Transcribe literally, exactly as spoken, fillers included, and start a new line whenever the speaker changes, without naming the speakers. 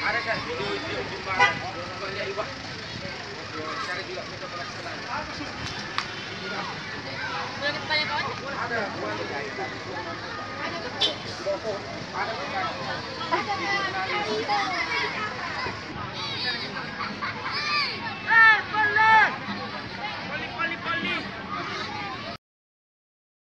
Ada kan di di ujung barat, banyak iwak. Cari juga mereka pelaksanaan.
Boleh kita tanya kawan?
Ada, ada Ada. Ada. Ada.